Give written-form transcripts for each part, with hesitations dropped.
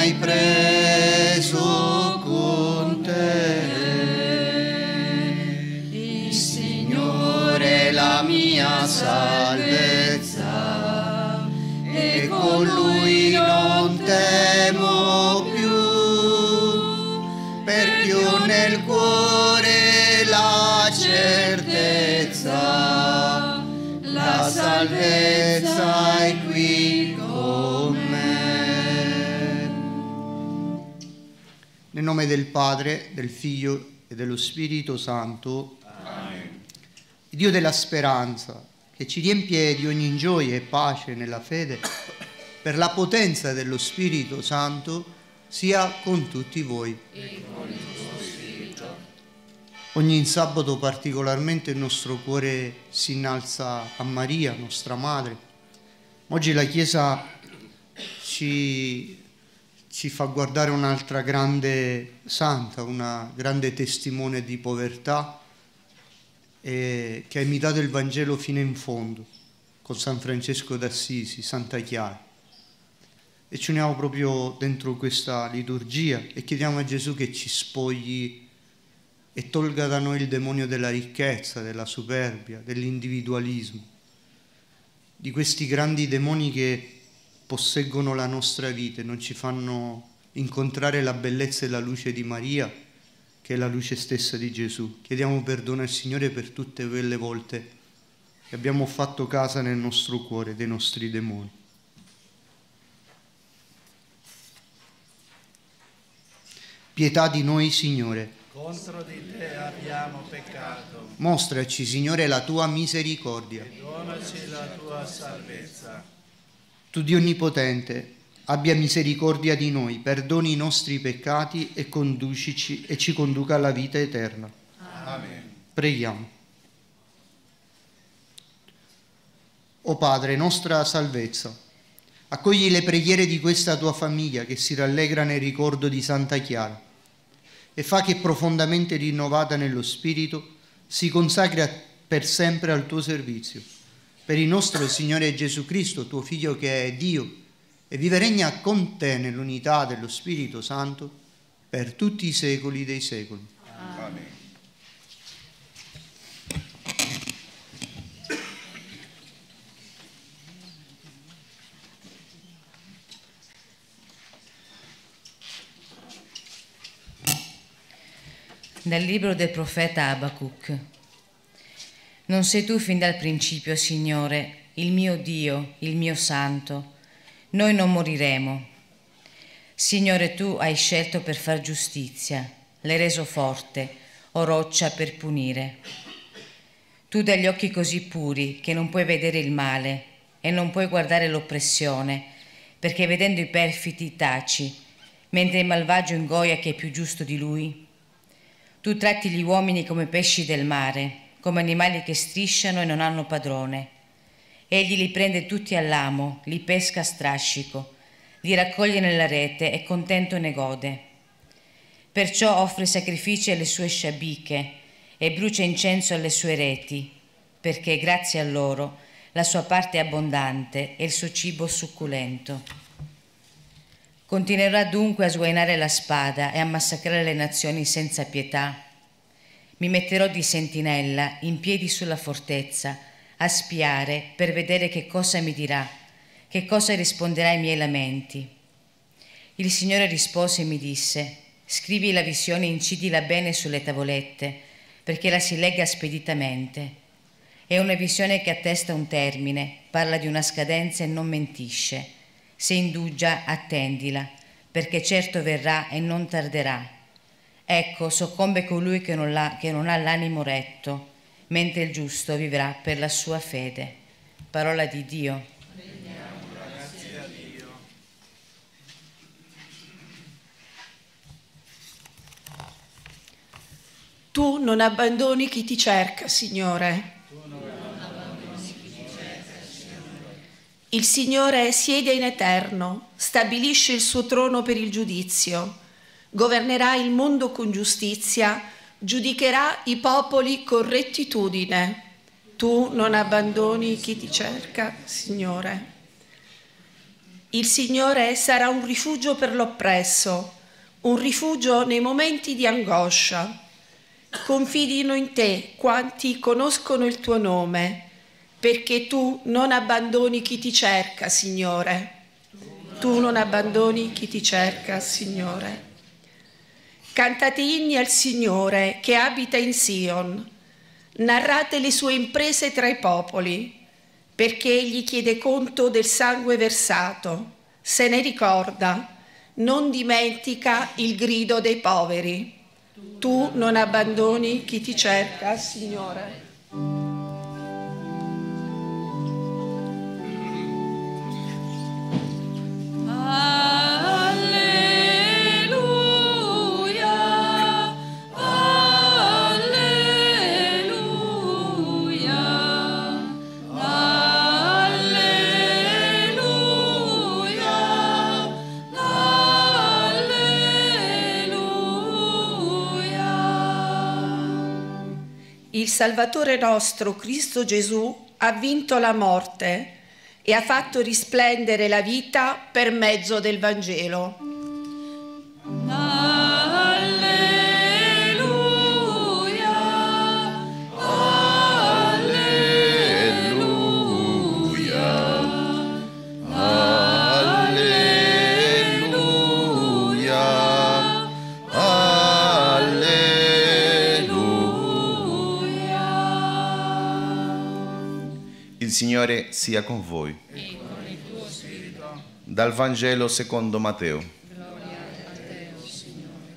hai preso con te. Il Signore è la mia salvezza e con Lui non temo più, perché ho nel cuore la certezza, la salvezza è qui con me. Nel nome del Padre, del Figlio e dello Spirito Santo. Amen. Il Dio della speranza, che ci riempie di ogni gioia e pace nella fede, per la potenza dello Spirito Santo, sia con tutti voi. E con il tuo spirito. Ogni sabato particolarmente il nostro cuore si innalza a Maria, nostra Madre. Oggi la Chiesa ci fa guardare un'altra grande santa, una grande testimone di povertà, che ha imitato il Vangelo fino in fondo, con San Francesco d'Assisi, Santa Chiara. E ci uniamo proprio dentro questa liturgia e chiediamo a Gesù che ci spogli e tolga da noi il demonio della ricchezza, della superbia, dell'individualismo, di questi grandi demoni che posseggono la nostra vita e non ci fanno incontrare la bellezza e la luce di Maria, che è la luce stessa di Gesù. Chiediamo perdono al Signore per tutte quelle volte che abbiamo fatto casa nel nostro cuore dei nostri demoni. Pietà di noi, Signore. Contro di te abbiamo peccato. Mostraci, Signore, la tua misericordia. E donaci la tua salvezza. Tu, Dio Onnipotente, abbia misericordia di noi, perdoni i nostri peccati e conducici e ci conduca alla vita eterna. Amen. Preghiamo. O Padre, nostra salvezza, accogli le preghiere di questa tua famiglia che si rallegra nel ricordo di Santa Chiara e fa che profondamente rinnovata nello Spirito si consacri per sempre al tuo servizio. Per il nostro Signore Gesù Cristo, tuo Figlio che è Dio e vive e regna con te nell'unità dello Spirito Santo per tutti i secoli dei secoli. Amen. Dal libro del profeta Abacuc. Non sei tu fin dal principio, Signore, il mio Dio, il mio Santo. Noi non moriremo. Signore, tu hai scelto per far giustizia, l'hai reso forte, o roccia per punire. Tu dagli occhi così puri che non puoi vedere il male e non puoi guardare l'oppressione, perché vedendo i perfidi taci, mentre il malvagio ingoia che è più giusto di lui. Tu tratti gli uomini come pesci del mare, come animali che strisciano e non hanno padrone. Egli li prende tutti all'amo, li pesca a strascico, li raccoglie nella rete e contento ne gode. Perciò offre sacrifici alle sue sciabiche e brucia incenso alle sue reti, perché grazie a loro la sua parte è abbondante e il suo cibo succulento. Continuerà dunque a sguainare la spada e a massacrare le nazioni senza pietà. Mi metterò di sentinella in piedi sulla fortezza, a spiare per vedere che cosa mi dirà, che cosa risponderà ai miei lamenti. Il Signore rispose e mi disse: scrivi la visione e incidila bene sulle tavolette, perché la si legga speditamente. È una visione che attesta un termine, parla di una scadenza e non mentisce. Se indugia, attendila, perché certo verrà e non tarderà. Ecco, soccombe colui che non ha l'animo retto, mentre il giusto vivrà per la sua fede. Parola di Dio. Grazie a Dio. Tu non abbandoni chi ti cerca, Signore. Il Signore siede in eterno, stabilisce il suo trono per il giudizio, governerà il mondo con giustizia, giudicherà i popoli con rettitudine. Tu non abbandoni chi ti cerca, Signore. Il Signore sarà un rifugio per l'oppresso, un rifugio nei momenti di angoscia. Confidino in te quanti conoscono il tuo nome, perché tu non abbandoni chi ti cerca, Signore. Tu non abbandoni chi ti cerca, Signore. Cantate inni al Signore che abita in Sion. Narrate le sue imprese tra i popoli, perché egli chiede conto del sangue versato, se ne ricorda, non dimentica il grido dei poveri. Tu non abbandoni chi ti cerca, Signore. Il Salvatore nostro, Cristo Gesù, ha vinto la morte e ha fatto risplendere la vita per mezzo del Vangelo. Il Signore sia con voi. E con il tuo spirito. Dal Vangelo secondo Matteo. Gloria a te, o Signore.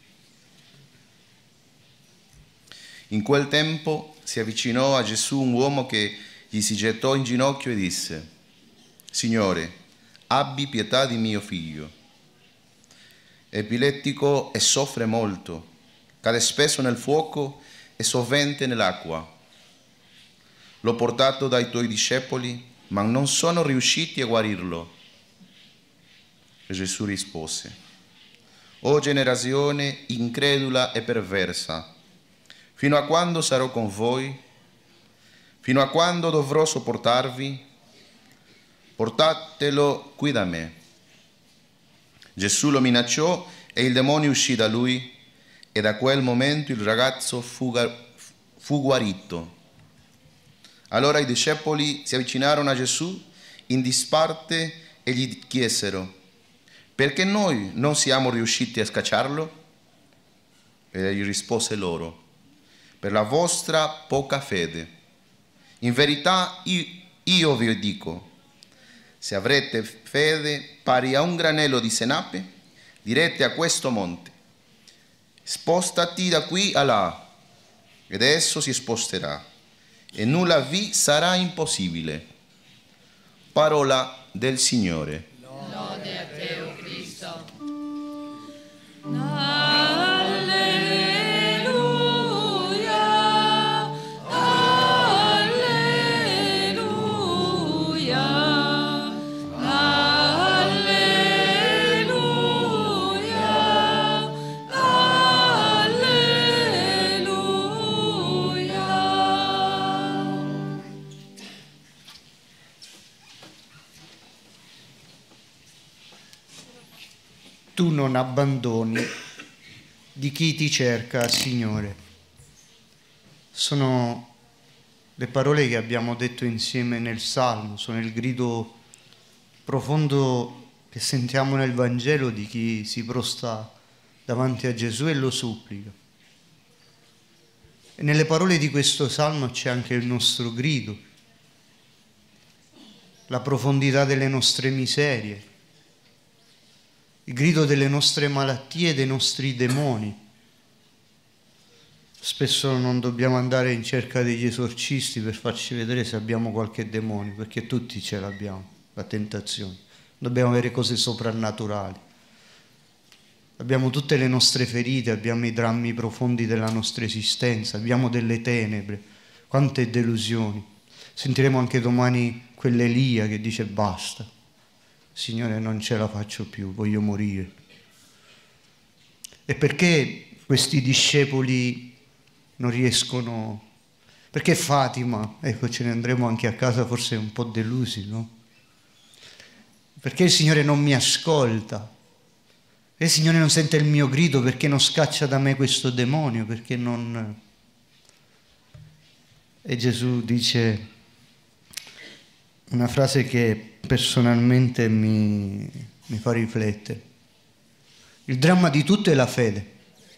In quel tempo si avvicinò a Gesù un uomo che gli si gettò in ginocchio e disse: Signore, abbi pietà di mio figlio. È epilettico e soffre molto, cade spesso nel fuoco e sovente nell'acqua. L'ho portato dai tuoi discepoli, ma non sono riusciti a guarirlo. E Gesù rispose: O generazione incredula e perversa, fino a quando sarò con voi? Fino a quando dovrò sopportarvi? Portatelo qui da me. Gesù lo minacciò e il demonio uscì da lui, e da quel momento il ragazzo fu guarito. Allora i discepoli si avvicinarono a Gesù in disparte e gli chiesero: perché noi non siamo riusciti a scacciarlo? E egli rispose loro: per la vostra poca fede. In verità io vi dico, se avrete fede pari a un granello di senape, direte a questo monte: spostati da qui a là, ed esso si sposterà, e nulla vi sarà impossibile. Parola del Signore. Lode a te, o Cristo. Tu non abbandoni di chi ti cerca, Signore. Sono le parole che abbiamo detto insieme nel Salmo, sono il grido profondo che sentiamo nel Vangelo di chi si prosta davanti a Gesù e lo supplica. E nelle parole di questo Salmo c'è anche il nostro grido, la profondità delle nostre miserie, il grido delle nostre malattie e dei nostri demoni. Spesso non dobbiamo andare in cerca degli esorcisti per farci vedere se abbiamo qualche demonio, perché tutti ce l'abbiamo, la tentazione. Dobbiamo avere cose soprannaturali. Abbiamo tutte le nostre ferite, abbiamo i drammi profondi della nostra esistenza, abbiamo delle tenebre, quante delusioni. Sentiremo anche domani quell'Elia che dice basta. Signore, non ce la faccio più, voglio morire. E perché questi discepoli non riescono? Perché Fatima? Ecco, ce ne andremo anche a casa forse un po' delusi, no? Perché il Signore non mi ascolta? Perché il Signore non sente il mio grido? Perché non scaccia da me questo demonio? Perché non... E Gesù dice una frase che personalmente mi fa riflettere. Il dramma di tutto è la fede.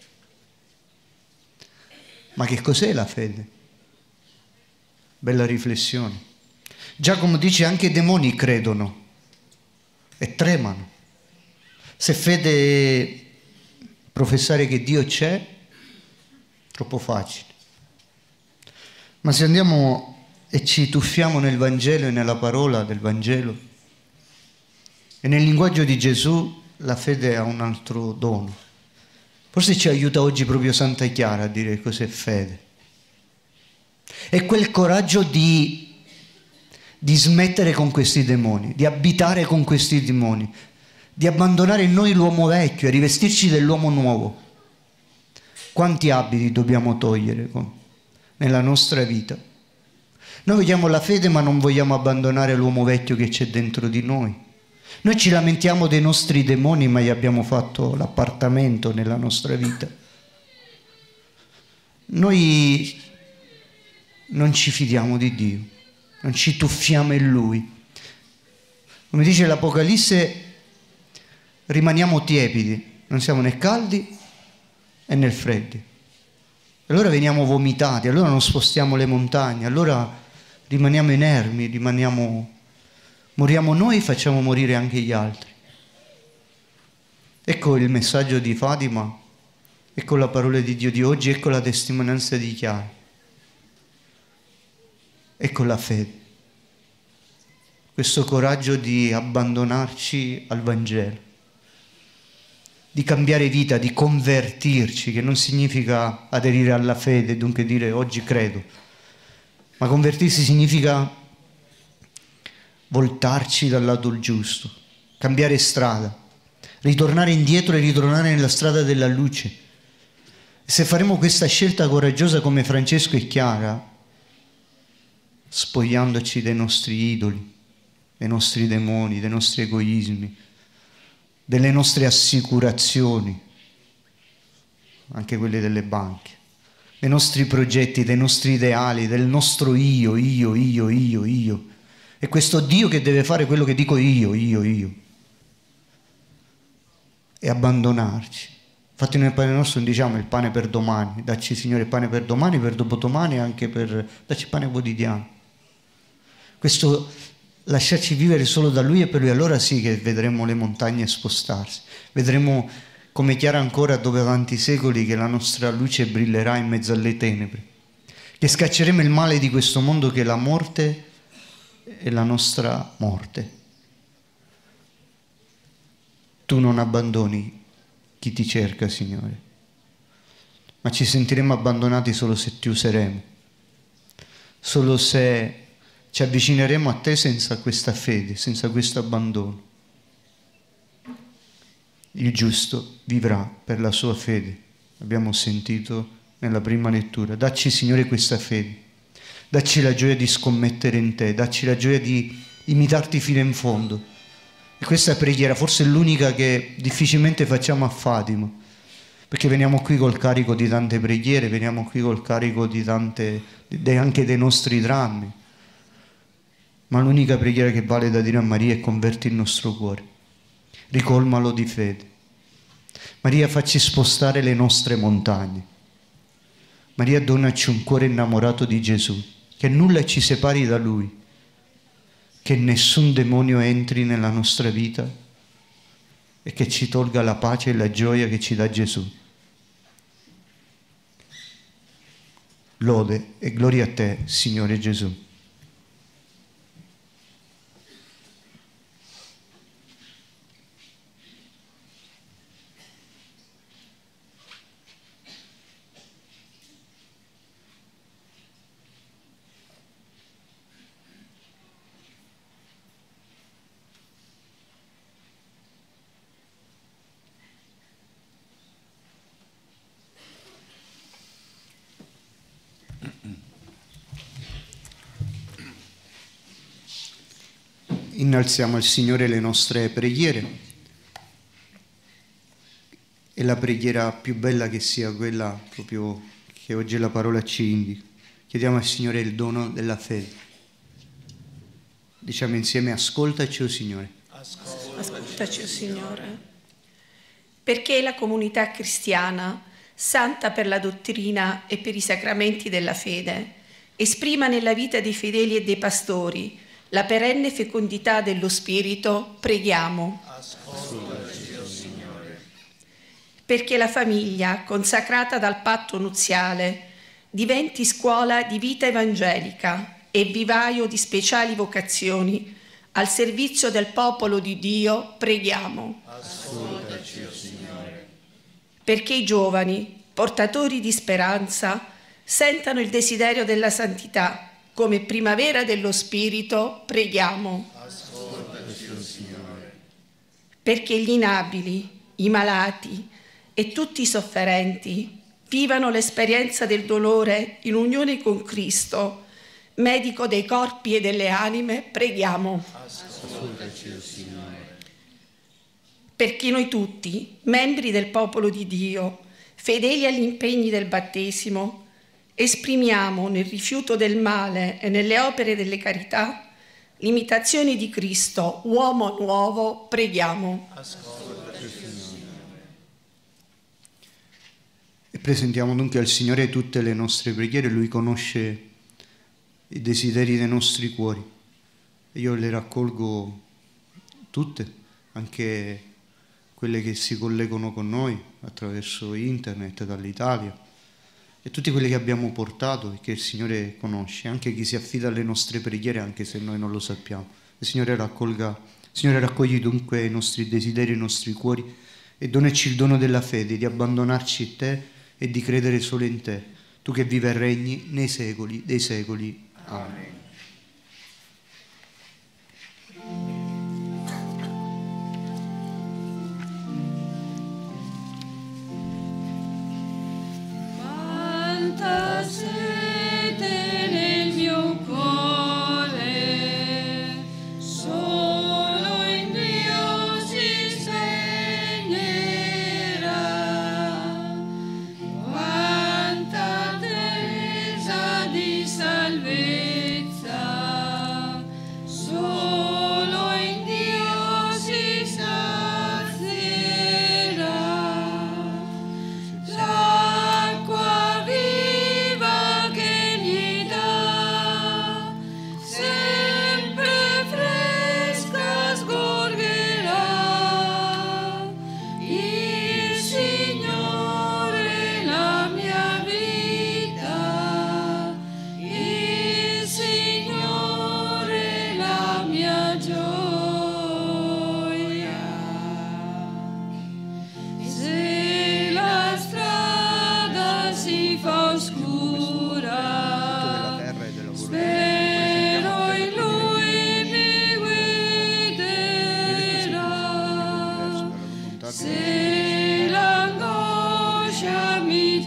Ma che cos'è la fede? Bella riflessione. Giacomo dice anche i demoni credono e tremano. Se fede è professare che Dio c'è, troppo facile. Ma se andiamo e ci tuffiamo nel Vangelo e nella parola del Vangelo e nel linguaggio di Gesù, la fede ha un altro dono. Forse ci aiuta oggi proprio Santa Chiara a dire cos'è fede. È quel coraggio di smettere con questi demoni, di abitare con questi demoni, di abbandonare in noi l'uomo vecchio e rivestirci dell'uomo nuovo. Quanti abiti dobbiamo togliere nella nostra vita? Noi vogliamo la fede ma non vogliamo abbandonare l'uomo vecchio che c'è dentro di noi. Noi ci lamentiamo dei nostri demoni ma gli abbiamo fatto l'appartamento nella nostra vita. Noi non ci fidiamo di Dio, non ci tuffiamo in Lui. Come dice l'Apocalisse, rimaniamo tiepidi, non siamo né caldi né freddi. Allora veniamo vomitati, allora non spostiamo le montagne, allora rimaniamo inermi, moriamo noi, facciamo morire anche gli altri. Ecco il messaggio di Fatima, ecco la parola di Dio di oggi, ecco la testimonianza di Chiara. Ecco la fede, questo coraggio di abbandonarci al Vangelo, di cambiare vita, di convertirci, che non significa aderire alla fede, dunque dire oggi credo, ma convertirsi significa voltarci dal lato giusto, cambiare strada, ritornare indietro e ritornare nella strada della luce. E se faremo questa scelta coraggiosa come Francesco e Chiara, spogliandoci dei nostri idoli, dei nostri demoni, dei nostri egoismi, delle nostre assicurazioni, anche quelle delle banche, dei nostri progetti, dei nostri ideali, del nostro io. E questo Dio che deve fare quello che dico io. E abbandonarci. Infatti nel Padre nostro non diciamo il pane per domani, dacci Signore il pane per domani, per dopodomani e anche dacci il pane quotidiano. Questo lasciarci vivere solo da Lui e per Lui, allora sì che vedremo le montagne spostarsi, vedremo come Chiara ancora dopo tanti secoli che la nostra luce brillerà in mezzo alle tenebre, che scacceremo il male di questo mondo che è la morte e la nostra morte. Tu non abbandoni chi ti cerca, Signore, ma ci sentiremo abbandonati solo se ti useremo, solo se ci avvicineremo a te senza questa fede, senza questo abbandono. Il giusto vivrà per la sua fede, abbiamo sentito nella prima lettura. Dacci, Signore, questa fede, dacci la gioia di scommettere in te, dacci la gioia di imitarti fino in fondo. E questa preghiera forse è l'unica che difficilmente facciamo a Fatima, perché veniamo qui col carico di tante preghiere, veniamo qui col carico di anche dei nostri drammi. Ma l'unica preghiera che vale da dire a Maria è: converti il nostro cuore, ricolmalo di fede. Maria, facci spostare le nostre montagne. Maria, donaci un cuore innamorato di Gesù, che nulla ci separi da Lui, che nessun demonio entri nella nostra vita e che ci tolga la pace e la gioia che ci dà Gesù. Lode e gloria a te, Signore Gesù. innalziamo al Signore le nostre preghiere. E la preghiera più bella che sia quella proprio che oggi la parola ci indica. Chiediamo al Signore il dono della fede. Diciamo insieme: ascoltaci, o Signore. Ascoltaci, o Signore. Perché la comunità cristiana, santa per la dottrina e per i sacramenti della fede, esprima nella vita dei fedeli e dei pastori la perenne fecondità dello Spirito, preghiamo. Ascoltaci, o Signore. Perché la famiglia, consacrata dal patto nuziale, diventi scuola di vita evangelica e vivaio di speciali vocazioni al servizio del popolo di Dio, preghiamo. Ascoltaci, o Signore. Perché i giovani, portatori di speranza, sentano il desiderio della santità come primavera dello Spirito, preghiamo. Ascoltaci, o Signore. Perché gli inabili, i malati e tutti i sofferenti vivano l'esperienza del dolore in unione con Cristo, medico dei corpi e delle anime, preghiamo. Ascoltaci, o Signore. Perché noi tutti, membri del popolo di Dio, fedeli agli impegni del battesimo, esprimiamo nel rifiuto del male e nelle opere delle carità l'imitazione di Cristo, uomo nuovo, preghiamo. Ascoltaci, o Signore. E presentiamo dunque al Signore tutte le nostre preghiere. Lui conosce i desideri dei nostri cuori. Io le raccolgo tutte, anche quelle che si collegano con noi attraverso internet dall'Italia, e tutti quelli che abbiamo portato e che il Signore conosce, anche chi si affida alle nostre preghiere anche se noi non lo sappiamo. Il Signore raccogli dunque i nostri desideri, i nostri cuori, e donaci il dono della fede, di abbandonarci a te e di credere solo in te, tu che vivi e regni nei secoli dei secoli. Amen. Quanta sete nel mio cuore, solo in Dio si spegnerà. Quanta attesa di salvezza, solo in Dio si sazierà. L'acqua viva che gli dà, sempre fresca sgorgerà. Il Signore la mia vita, il Signore la mia gioia. Se la strada si fa oscura, Terra e della spero in Lui mi guiderà. Se l'angoscia mi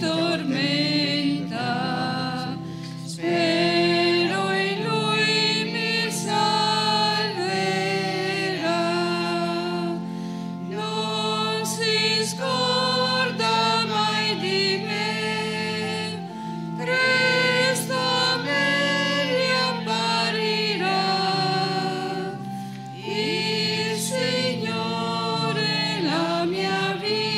tormenta, spero in Lui mi salverà. Non si scorda mai di me, presto me riapparirà. Il Signore la mia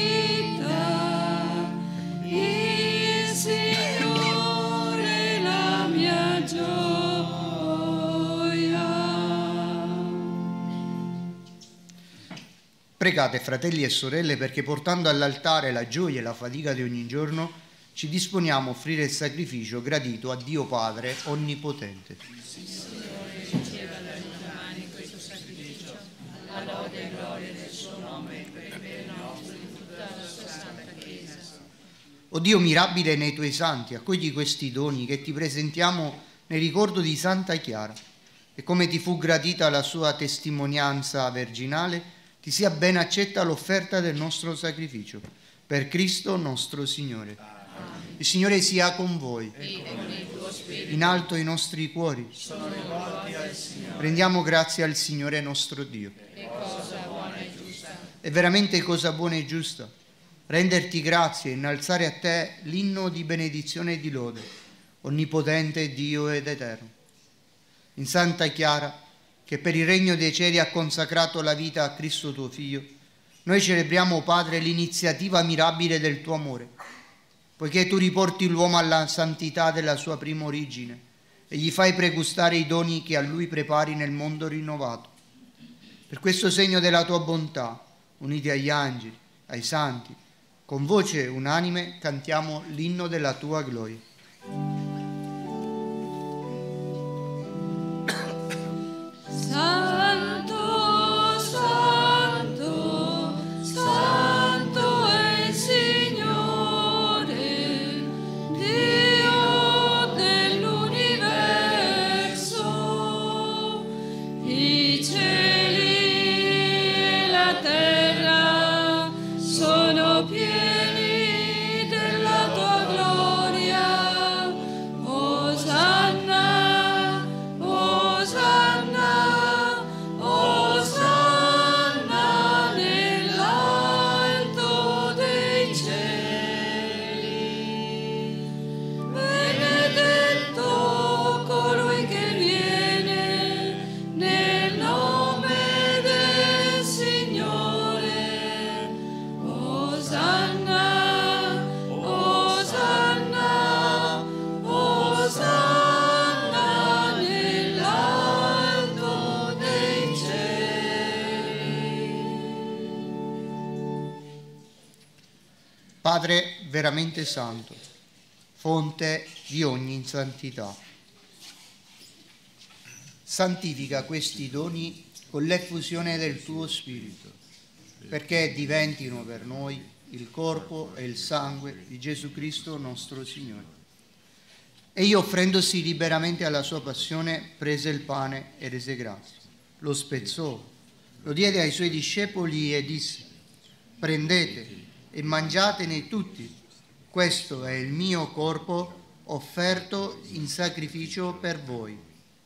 vita, il Signore la mia gioia. Pregate, fratelli e sorelle, perché portando all'altare la gioia e la fatica di ogni giorno, ci disponiamo a offrire il sacrificio gradito a Dio Padre Onnipotente. O Dio mirabile nei tuoi santi, accogli questi doni che ti presentiamo nel ricordo di Santa Chiara, e come ti fu gradita la sua testimonianza virginale, ti sia ben accetta l'offerta del nostro sacrificio. Per Cristo nostro Signore. Amen. Il Signore sia con voi. In alto i nostri cuori. Sono rivolti al Rendiamo grazie al Signore nostro Dio. È veramente cosa buona e giusta renderti grazie e innalzare a te l'inno di benedizione e di lode, onnipotente Dio ed eterno. In Santa Chiara, che per il regno dei cieli ha consacrato la vita a Cristo tuo Figlio, noi celebriamo, Padre, l'iniziativa mirabile del tuo amore, poiché tu riporti l'uomo alla santità della sua prima origine e gli fai pregustare i doni che a lui prepari nel mondo rinnovato. Per questo segno della tua bontà, uniti agli angeli, ai santi, con voce unanime cantiamo l'inno della tua gloria. Santo, santo, santo è il Signore, Dio dell'universo. I cieli e la terra sono pieni della tua gloria. Osanna, Osanna, Osanna nell'alto dei cieli. Benedetto colui che viene nel nome del Signore. Osanna, Osanna, Osanna nell'alto dei cieli. Padre veramente santo, fonte di ogni santità, santifica questi doni con l'effusione del tuo Spirito, perché diventino per noi il corpo e il sangue di Gesù Cristo nostro Signore. Egli, offrendosi liberamente alla sua passione, prese il pane e rese grazie, lo spezzò, lo diede ai suoi discepoli e disse: prendete e mangiatene tutti, questo è il mio corpo offerto in sacrificio per voi.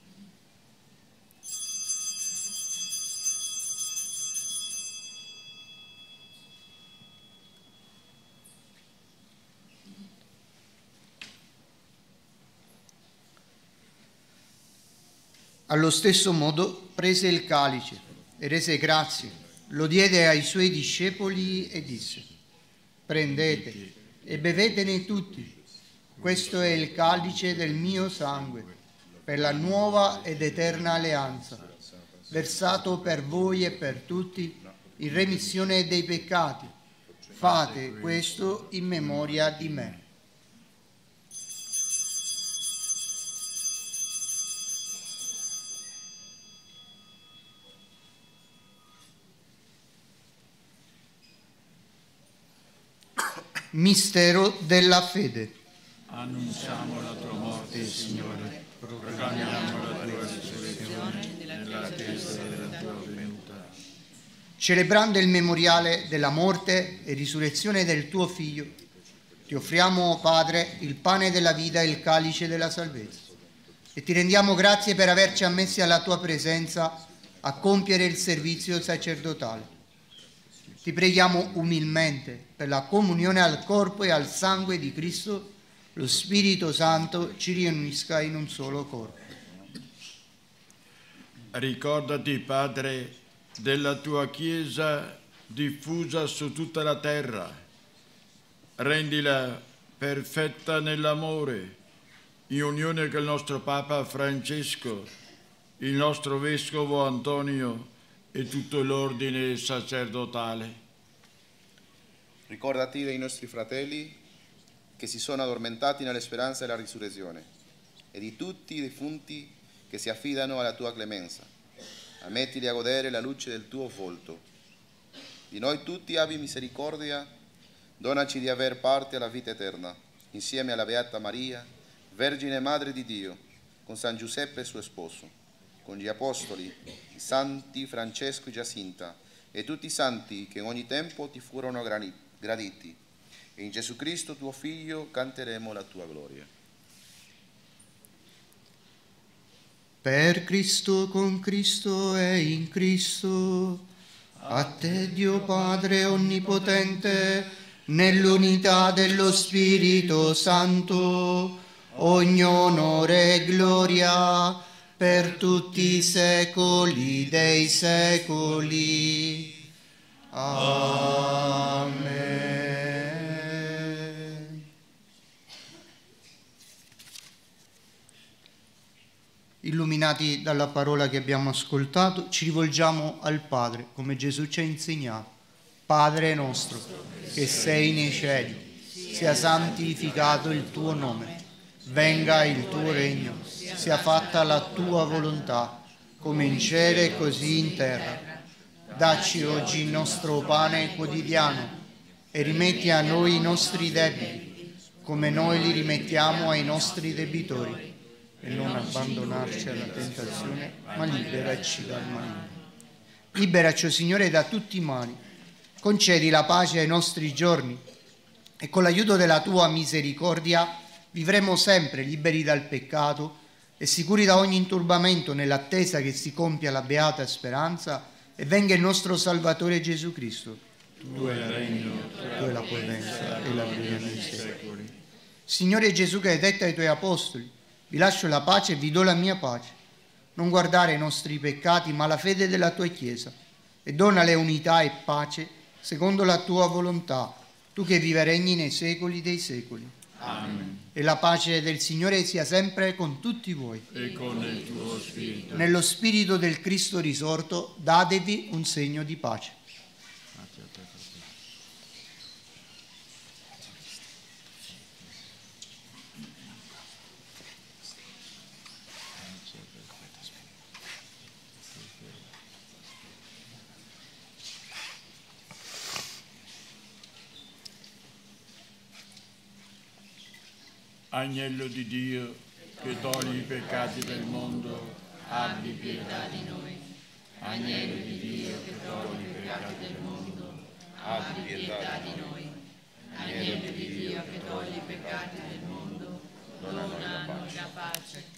Allo stesso modo prese il calice e rese grazie, lo diede ai suoi discepoli e disse: prendete e bevetene tutti, questo è il calice del mio sangue, per la nuova ed eterna alleanza, versato per voi e per tutti in remissione dei peccati. Fate questo in memoria di me. Mistero della fede. Annunciamo la tua morte, Signore, proclamiamo la tua risurrezione nell'attesa della tua venuta. Celebrando il memoriale della morte e risurrezione del tuo Figlio, ti offriamo, Padre, il pane della vita e il calice della salvezza, e ti rendiamo grazie per averci ammessi alla tua presenza a compiere il servizio sacerdotale. Ti preghiamo umilmente per la comunione al corpo e al sangue di Cristo, lo Spirito Santo ci riunisca in un solo corpo. Ricordati, Padre, della tua Chiesa diffusa su tutta la terra. Rendila perfetta nell'amore, in unione con il nostro Papa Francesco, il nostro Vescovo Antonio e tutto l'ordine sacerdotale. Ricordati dei nostri fratelli che si sono addormentati nella speranza della risurrezione e di tutti i defunti che si affidano alla tua clemenza. Ammettili a godere la luce del tuo volto. Di noi tutti abbi misericordia, donaci di aver parte alla vita eterna, insieme alla Beata Maria, Vergine Madre di Dio, con San Giuseppe suo sposo, con gli Apostoli, i Santi Francesco e Giacinta, e tutti i santi che in ogni tempo ti furono graditi. E in Gesù Cristo, tuo Figlio, canteremo la tua gloria. Per Cristo, con Cristo e in Cristo, a te Dio Padre Onnipotente, nell'unità dello Spirito Santo, ogni onore e gloria per tutti i secoli dei secoli. Amen. Illuminati dalla parola che abbiamo ascoltato, ci rivolgiamo al Padre, come Gesù ci ha insegnato. Padre nostro, che sei nei cieli, sia santificato il tuo nome. Venga il tuo regno, sia fatta la tua volontà, come in cielo e così in terra. Dacci oggi il nostro pane quotidiano e rimetti a noi i nostri debiti, come noi li rimettiamo ai nostri debitori. E non abbandonarci alla tentazione, ma liberaci dal maligno. Liberaci, o Signore, da tutti i mali. Concedi la pace ai nostri giorni e con l'aiuto della tua misericordia vivremo sempre liberi dal peccato e sicuri da ogni inturbamento nell'attesa che si compia la beata speranza e venga il nostro Salvatore Gesù Cristo. Tu hai il regno, tu hai la potenza e la gloria nei secoli. Signore Gesù, che hai detto ai tuoi apostoli: vi lascio la pace e vi do la mia pace. Non guardare i nostri peccati, ma la fede della tua Chiesa, e donale unità e pace secondo la tua volontà, tu che vivi e regni nei secoli dei secoli. Amen. E la pace del Signore sia sempre con tutti voi. E con il tuo spirito. Nello spirito del Cristo risorto, datevi un segno di pace. Agnello di Dio, che togli i peccati del mondo, abbi pietà di noi. Agnello di Dio, che togli i peccati del mondo, abbi pietà di noi. Agnello di Dio, che togli i peccati del mondo, dona a noi la pace.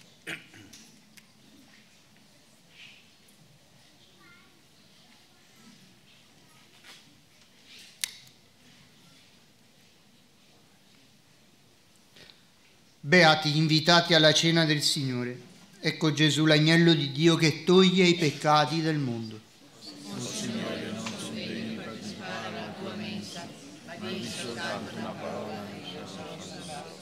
Beati gli invitati alla cena del Signore. Ecco Gesù, l'agnello di Dio che toglie i peccati del mondo. Signore, non sono degno di partecipare alla tua mensa, ma di soltanto una parola e io sarò salvato.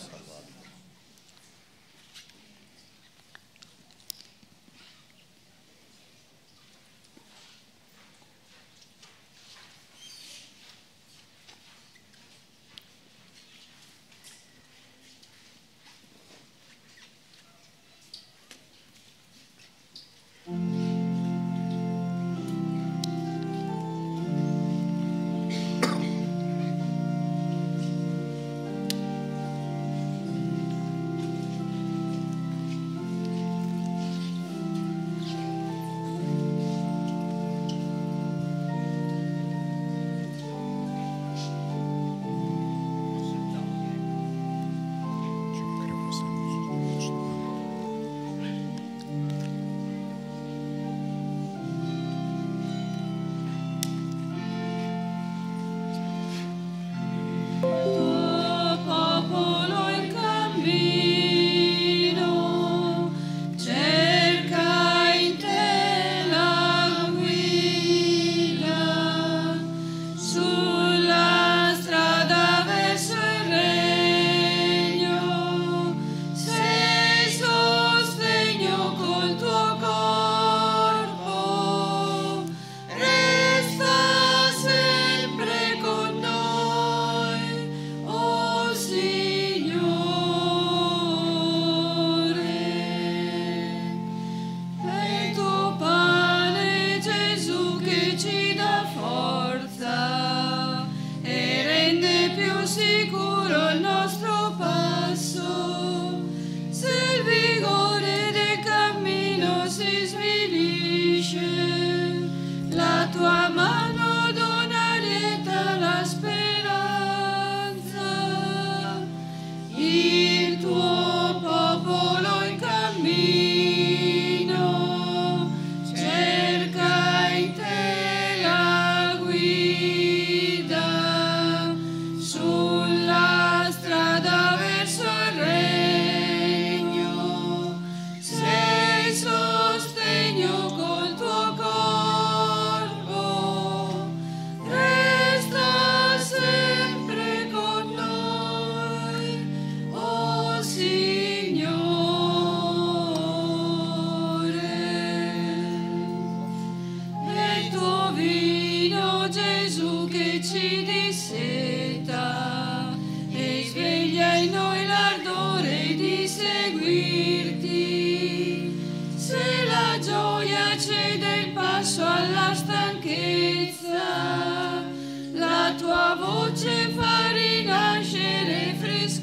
seta e sveglia in noi l'ardore di seguirti. Se la gioia cede il passo alla stanchezza, la tua voce fa rinascere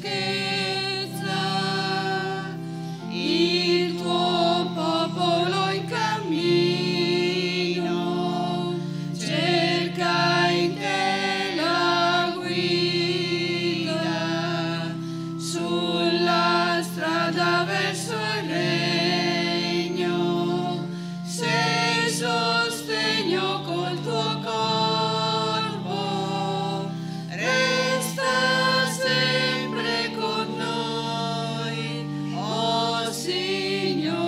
freschezza. Il tuo popolo in cammino cerca in te la guida sulla strada verso il regno. Sei sostegno col tuo corpo, resta sempre con noi, oh Signore.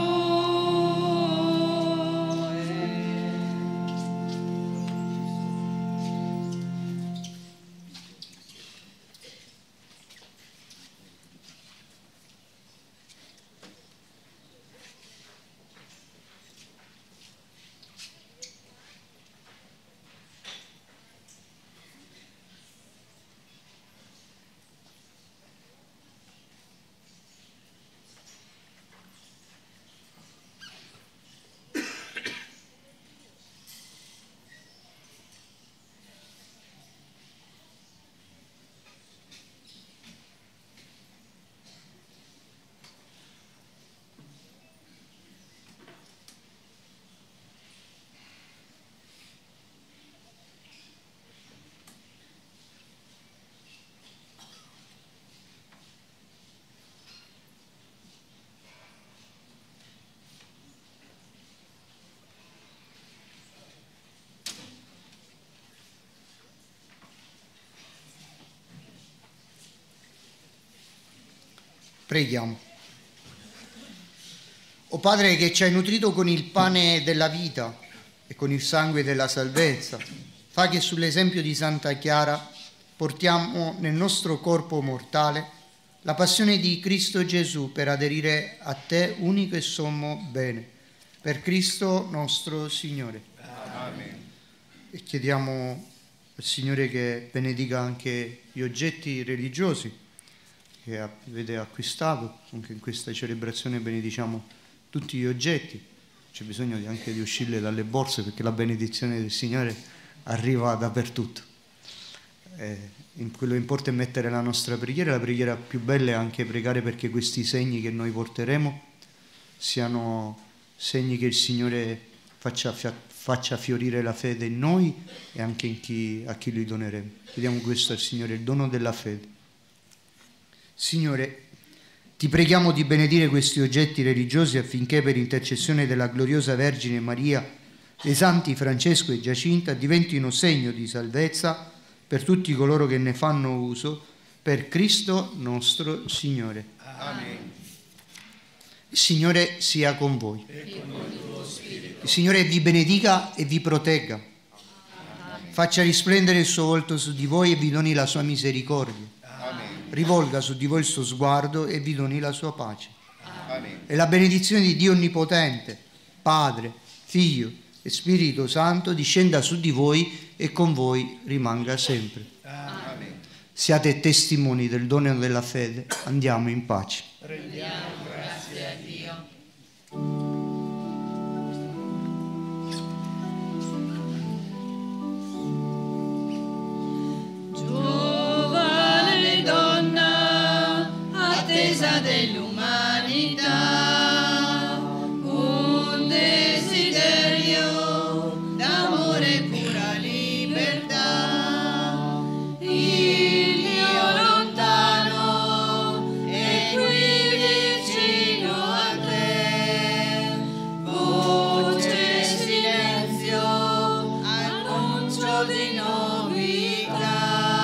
Preghiamo. O Padre che ci hai nutrito con il pane della vita e con il sangue della salvezza, fa che sull'esempio di Santa Chiara portiamo nel nostro corpo mortale la passione di Cristo Gesù per aderire a te unico e sommo bene. Per Cristo nostro Signore. Amen. E chiediamo al Signore che benedica anche gli oggetti religiosi che avete acquistato. Anche in questa celebrazione benediciamo tutti gli oggetti. C'è bisogno anche di uscire dalle borse, perché la benedizione del Signore arriva dappertutto. Quello che importa è mettere la nostra preghiera. La preghiera più bella è anche pregare perché questi segni che noi porteremo siano segni che il Signore faccia fiorire la fede in noi e anche a chi li doneremo. Chiediamo questo al Signore, il dono della fede. Signore, ti preghiamo di benedire questi oggetti religiosi affinché per intercessione della gloriosa Vergine Maria, dei santi Francesco e Giacinta, diventino segno di salvezza per tutti coloro che ne fanno uso, per Cristo nostro Signore. Amen. Il Signore sia con voi. Il Signore vi benedica e vi protegga. Faccia risplendere il suo volto su di voi e vi doni la sua misericordia. Rivolga su di voi il suo sguardo e vi doni la sua pace. Amen. E la benedizione di Dio Onnipotente, Padre, Figlio e Spirito Santo discenda su di voi e con voi rimanga sempre. Amen. Siate testimoni del dono della fede. Andiamo in pace. Rendiamo grazie a Dio. Giovane donna, attesa dell'umanità, un desiderio d'amore e pura libertà. Il Dio lontano e qui vicino a te, voce silenzio, annuncio di novità.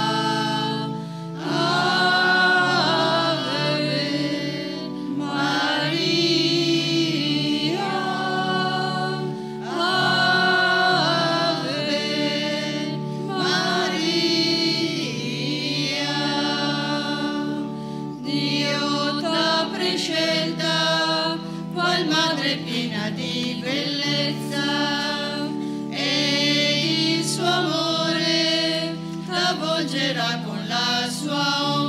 Ave Maria, Ave Maria. Dio t'ha prescelta qual madre piena di bellezza, e il suo amore tua